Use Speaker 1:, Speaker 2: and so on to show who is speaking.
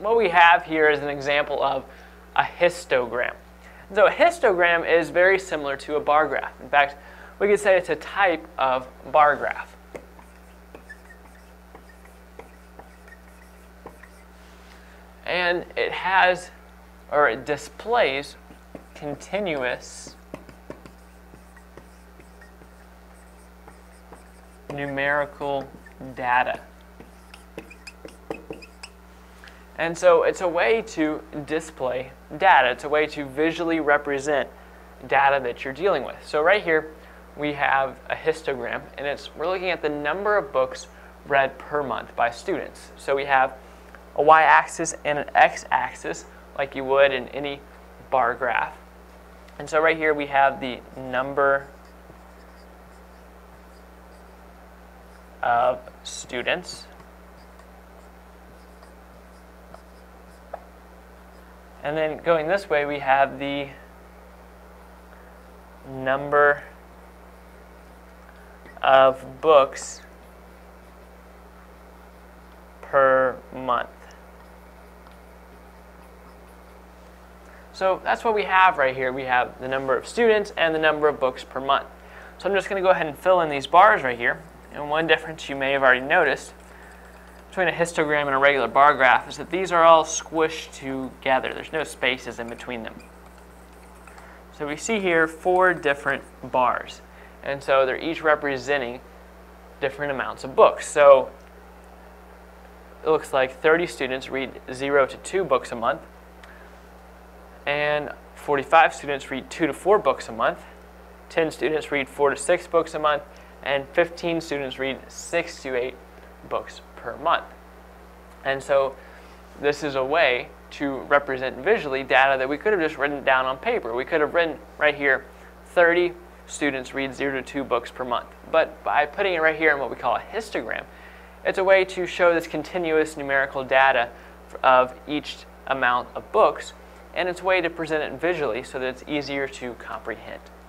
Speaker 1: what we have here is an example of a histogram. So a histogram is very similar to a bar graph. In fact, we could say it's a type of bar graph. And it has, or it displays, continuous numerical data. And so it's a way to display data. It's a way to visually represent data that you're dealing with. So right here we have a histogram, and we're looking at the number of books read per month by students. So we have a y-axis and an x-axis like you would in any bar graph. And so right here we have the number of students. And then going this way, we have the number of books per month. So that's what we have right here. We have the number of students and the number of books per month. So I'm just going to go ahead and fill in these bars right here. And one difference you may have already noticed between a histogram and a regular bar graph is that these are all squished together. There's no spaces in between them. So we see here 4 different bars. And so they're each representing different amounts of books. So it looks like 30 students read 0 to 2 books a month. And 45 students read 2 to 4 books a month. 10 students read 4 to 6 books a month. And 15 students read 6 to 8 books per month. And so this is a way to represent visually data that we could have just written down on paper. We could have written right here 30 students read 0 to 2 books per month. But by putting it right here in what we call a histogram, it's a way to show this continuous numerical data of each amount of books, and it's a way to present it visually so that it's easier to comprehend.